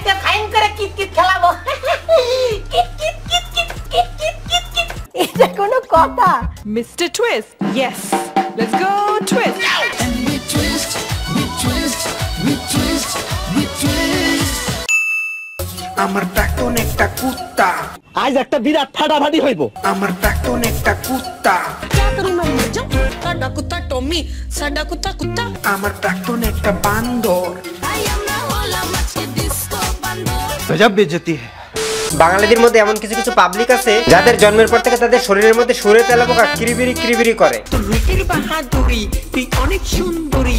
আজকে ফাইন করে কিতকিত খেলাবো। কিতকিত কিতকিত কিতকিত কিতকিত। এটা কোনো কথা? Mr. Twist, yes. Let's go twist. And we twist, we twist, we twist, we twist. আমার প্রাক্তন একটা কুত্তা, আজ একটা বিরাট ফাটাফাটি হইব। আমার প্রাক্তন একটা কুত্তা, Sada kuta Tommy, sada kuta kuta. আমার প্রাক্তন একটা বান্দর। গজব বেইজ্জতি है। বাঙালিদের মধ্যে এমন কিছু কিছু পাবলিক আছে যাদের জন্মের পর থেকে তাদের শরীরের মধ্যে সুরে তেলাপোকা কিরিবিরি কিরিবিরি করে। তোর রূপের বাহাদুরি, তুই অনেক সুন্দরী।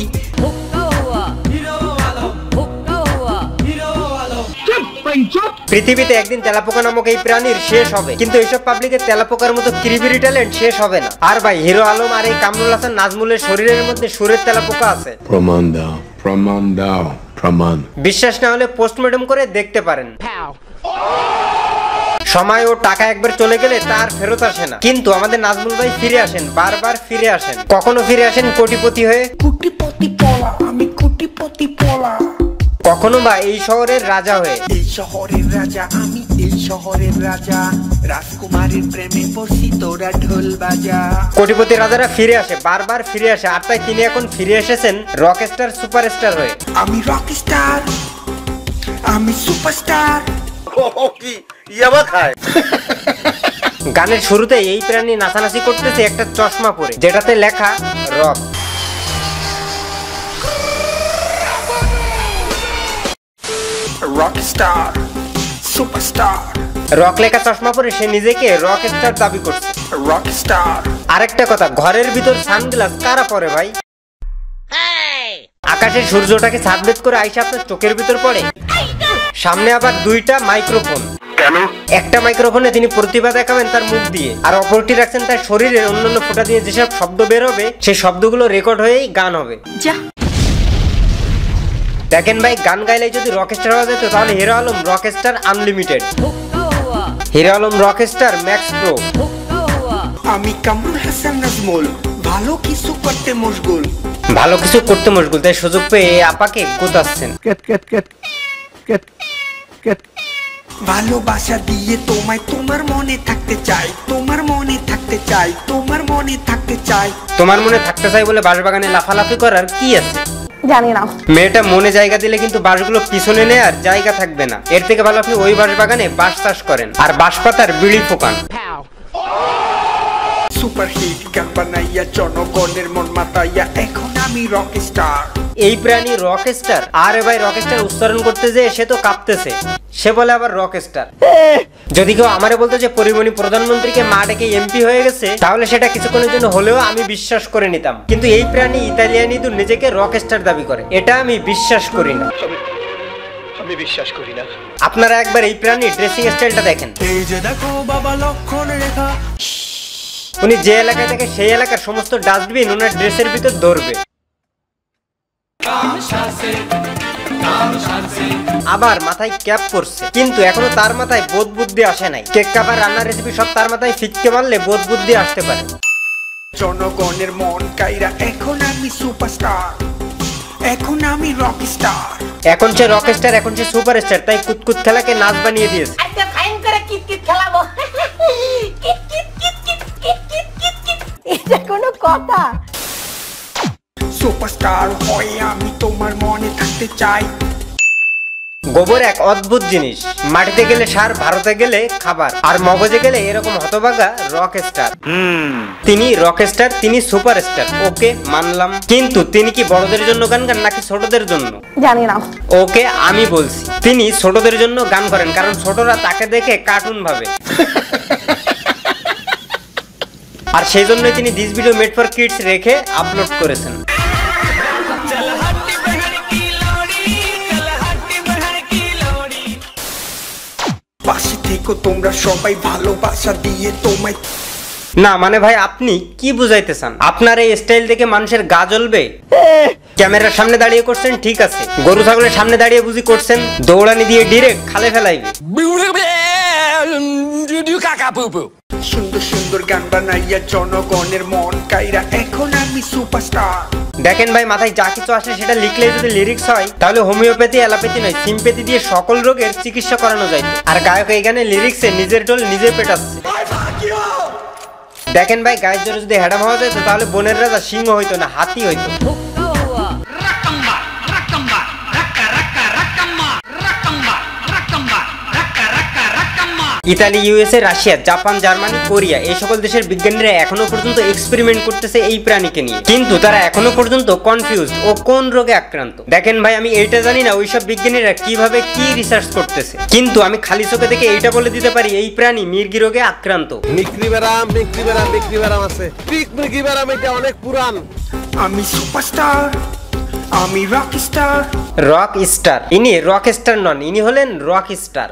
পৃথিবীতে একদিন তেলাপোকা নামক এই প্রাণীর শেষ হবে, কিন্তু এইসব পাবলিকের তেলাপোকার মতো কিরিবিরি ট্যালেন্ট শেষ হবে না। আর ভাই হিরো আলম আর এই কামরুল হাসান নাজমুলের শরীরের মধ্যে সুরের তেলাপোকা আছে। প্রমাণ দাও, প্রমাণ দাও, প্রমাণ। বিশ্বাস না হলে পোস্টমর্টম করে দেখতে পারেন। সময় ও টাকা একবার চলে গেলে তার ফেরত আসে না, কিন্তু আমাদের নাজমুল ভাই ফিরে আসেন, বারবার ফিরে আসেন। কখনো ফিরে আসেন কোটিপতি হয়ে, কোটিপতি পলা, আমি কোটিপতি পলা। কখনো বা এই শহরের রাজা হয়ে। এই শহরের রাজা আমি, এই শহরের রাজা। রাজকুমারীর প্রেমে পড়ছি, তোরা ঢোল বাজা। কোটিপতি রাজারা ফিরে আসে, বারবার ফিরে আসে, আর তাই তিনি এখন ফিরে এসেছেন রকস্টার সুপারস্টার হয়ে। আমি রকস্টার, আমি সুপারস্টার। কি ইয়াবা খায়? গানের শুরুতে এই প্রাণী নাচানাচি করতেছে একটা চশমা পরে, যেটাতে লেখা রক। Rockstar, superstar. রক লেখা চশমা পরে সে নিজেকে রক স্টার দাবি করছে। রকস্টার। আরেকটা কথা, ঘরের ভিতর সানগ্লাস কারা পরে ভাই? আকাশের সূর্যটাকে ছাদভেদ করে আইসা আপনার চোখের ভিতর পড়ে। সামনে আবার দুইটা মাইক্রোফোন। কেন? একটা মাইক্রোফোনে তিনি প্রতিভা দেখাবেন তার মুখ দিয়ে, আর অপরটি রাখছেন তার শরীরের অন্যান্য ফোঁটা দিয়ে যেসব শব্দ বের হবে সেই শব্দগুলো রেকর্ড হয়েই গান হবে। যা দেখেন ভাই, গান গাইলে যদি রকস্টার হওয়া যেত তাহলে hero Alom rockstar unlimited, hero Alom rockstar max pro. আমি কামরুল হাসান নাজমুল, ভালো কিছু করতে মশগুল। ভালো কিছু করতে মশগুল, তাই সুযোগ পেয়ে এই আপাকে গোতাচ্ছেন। কেট কেট কেট কেট কেট। ভালোবাসা দিয়ে তোমায় তোমার মনে থাকতে চাই, তোমার মনে থাকতে চাই, তোমার মনে থাকতে চাই। তোমার মনে থাকতে চাই বলে বাঁশবাগানে লাফালাফি করার কি আছে? জানি না। মেয়েটা মনে জায়গা দিলে কিন্তু বাঁশগুলো পিছনে নেয় আর জায়গা থাকবে না। এর থেকে ভালো আপনি ওই বাঁশবাগানে বাঁশ চাষ করেন আর বাঁশ পাতার বিড়ি ফোকান। সুপারহিট গান বানাইয়া জনগণের মন মাতাইয়া এখন আমি রকস্টার। এই প্রাণী রকস্টার? আরে ভাই, রকস্টার উচ্চারণ করতে যে সে তো কাঁপতেছে, সে বলে আবার রকস্টার। যদি কেউ আমারে বলতো যে পরিমণি প্রধানমন্ত্রীকে মা ডেকে এমপি হয়ে গেছে, তাহলে সেটা কিছুক্ষণের জন্য হলেও আমি বিশ্বাস করে নিতাম। কিন্তু এই প্রাণী ইতালিয়ান ইঁদুর নিজেকে রকস্টার দাবি করে, এটা আমি বিশ্বাস করি না। আমি বিশ্বাস করি না। আপনারা একবার এই প্রাণীর ড্রেসিং স্টাইলটা দেখেন। এই যে দেখো বাবা লক্ষণ রেখা। উনি যে এলাকায় থাকে সেই এলাকার সমস্ত ডাস্টবিন ওনার ড্রেসের ভিতর ধরবে। আবার মাথায় ক্যাপ পরছে, কিন্তু এখনো তার মাথায় বোধ বুদ্ধি আসে নাই। কেক কাবার রান্নার রেসিপি সব তার মাথায় ফিক্কে মারলে বোধ বুদ্ধি আসতে পারে। জনগণের মন কাইরা এখন আমি সুপারস্টার, এখন আমি রকস্টার। এখন সে রকস্টার, এখন সে সুপারস্টার, তাই কুতকুত খেলাকে নাচ বানিয়ে দিয়েছে। আজকে ফাইন করে কিতকিত খেলাবো। কিতকিত কিতকিত কিতকিত কিতকিত। এটা কোনো কথা? সুপারস্টার হয়ে আমি তোমার মনে থাকতে চাই। গোবর এক অদ্ভুত জিনিস, মাটিতে গেলে সার, ভারতে গেলে খাবার, আর মগজে গেলে এরকম হতভাগা রকস্টার। তিনি রকস্টার, তিনি সুপারস্টার, ওকে মানলাম, কিন্তু তিনি কি বড়দের জন্য গান গান নাকি ছোটদের জন্য? জানি না। ওকে, আমি বলছি তিনি ছোটদের জন্য গান করেন, কারণ ছোটরা তাকে দেখে কার্টুন ভাবে। আর সেই জন্যই তিনি this video made for kids রেখে আপলোড করেছেন। পাশে থেকো তোমরা সবাই, ভালোবাসা দিয়ে তোমায়। না মানে ভাই, আপনি কি বুঝাইতে চান? আপনার এই স্টাইল দেখে মানুষের গা জ্বলবে? ক্যামেরার সামনে দাঁড়িয়ে করছেন ঠিক আছে, গরু ছাগলের সামনে দাঁড়িয়ে বুঝি করছেন দৌড়ানি দিয়ে ডিরেক্ট খালে ফেলাইবে। সুন্দর সুন্দর গান বানাইয়া জনগণের মন কাইরা এখন আমি সুপারস্টার। দেখেন ভাই, মাথায় যা কিছু আসে সেটা লিখলে যদি লিরিক্স হয় তাহলে হোমিওপ্যাথি, অ্যালোপ্যাথি নয়, সিম্প্যাথি দিয়ে সকল রোগের চিকিৎসা করানো যায়। আর গায়ক এই গানে লিরিক্সে নিজের টোল নিজে পেটাচ্ছে। দেখেন ভাই, গায়ের জোরে যদি হ্যাডাম হওয়া যেত তাহলে বনের রাজা সিংহ হইতো না, হাতি হইতো। Italy, USA, Russia, Japan, Germany, Korea এই সকল দেশের বিজ্ঞানীরা এখনো পর্যন্ত এক্সপেরিমেন্ট করতেছে এই প্রাণীকে নিয়ে, কিন্তু তারা এখনো পর্যন্ত কনফিউজড ও কোন রোগে আক্রান্ত। দেখেন ভাই, আমি এইটা জানি না ওইসব বিজ্ঞানীরা কিভাবে কি রিসার্চ করতেছে, কিন্তু আমি খালি চোখে দেখে এইটা বলে দিতে পারি এই প্রাণী মির্গি রোগে আক্রান্ত। মিক্রি বেরাম আছে। মিক্রি বেরাম এটা অনেক পুরান। আমি সুপারস্টার, আমি রক স্টার। Rock star? ইনি রক স্টার নন, ইনি হলেন রক স্টার।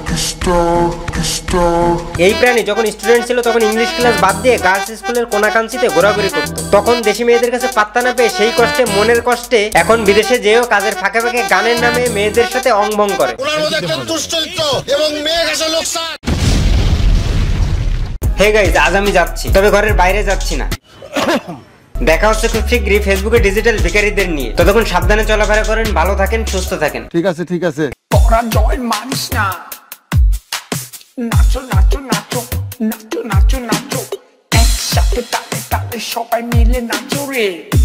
এই প্রাণী যখন স্টুডেন্ট ছিল তখন ইংলিশ ক্লাস বাদ দিয়ে গার্লস স্কুলের কোনাকাঞ্চিতে ঘোরাঘুরি করত। তখন দেশি মেয়েদের কাছে পাত্তা না পেয়ে সেই কষ্টে, মনের কষ্টে এখন বিদেশে যেও কাজের ফাঁকে ফাঁকে গানের নামে মেয়েদের সাথে অংভং করে। হে গাইস, আজ আমি যাচ্ছি, তবে ঘরের বাইরে যাচ্ছি না। দেখা হচ্ছে খুব শীঘ্রই ফেসবুকে ডিজিটাল ভিখারিদের নিয়ে। ততক্ষণ সাবধানে চলাফেরা করেন, ভালো থাকেন, সুস্থ থাকেন। ঠিক আছে, ঠিক আছে। তোরা জয় মানিস না, নাচো নাচো নাচো নাচো নাচো নাচো, একসাথে তালে তালে সবাই মিলে নাচো রে।